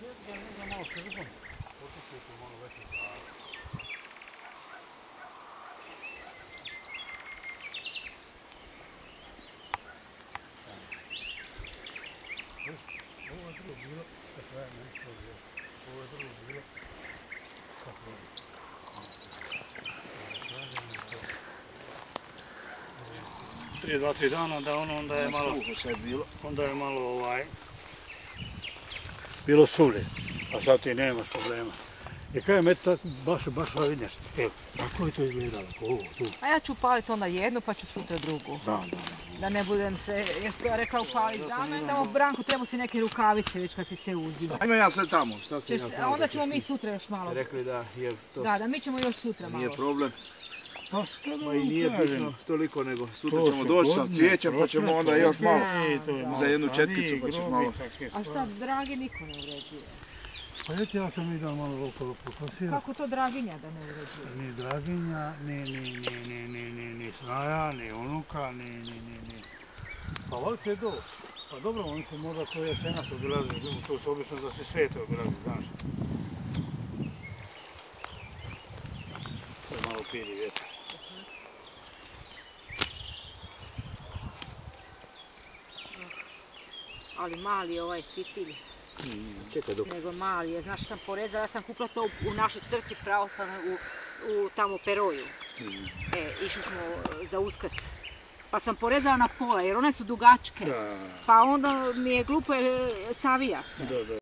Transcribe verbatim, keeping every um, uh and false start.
da ne znam malo šerbom, potišujete malo veći zdravo. Ovo je drugo bilo, kako je nešto bilo. Ovo je drugo bilo, kako je. Prije dva, tri dana, da ono onda je malo, onda je malo ovaj, bilo suli, a sad ti nemaš problema. I kaj me tako baš, baš ovaj vidneš, evo, tako je to izgledalo, ovo, tu. A ja ću upaliti onda jednu pa ću sutra drugu. Da, da. Da ne budem se, jer što ja rekla upaliti dana, samo Branko treba si neke rukavice već kad si se uzima. Ima ja sve tamo, šta sam Češ, ja znao. onda ćemo mi sutra još malo. Rekli da je to Da, da mi ćemo još sutra malo. nije problem. Pa što da Ma vam i nije kažem? bitno toliko, nego sutra To ćemo su doći sa godine, cvijećem pa ćemo prošle, onda još prošle, malo i to je malo za jednu stariji, četkicu pa ćeš grobi, malo. takve A šta, stvari. dragi niko ne uređuje? Pa eto ja sam vidio malo okolo pokosio. Kako to draginja da ne uređuje? Ni Draginja, ni, ni, ni, ni, ni, ni, ni snaja, ni unuka, ni, ni, ni, ni. Pa volite je doći. Pa dobro, oni su možda to jesenas obilazili, to su obično za sve svete obilazili, znaš. Sad malo pili vjetar. Ali mali je ovaj fitilj. Čekaj dok. Nego mali je, znaš sam porezala, ja sam kupila to u našoj crkvi pravoslavnoj u, u tamo Peroju. E, išli smo za Uskrs. Pa sam porezala na pola jer one su dugačke. Da, Pa onda mi je glupo jer savija se. da, da.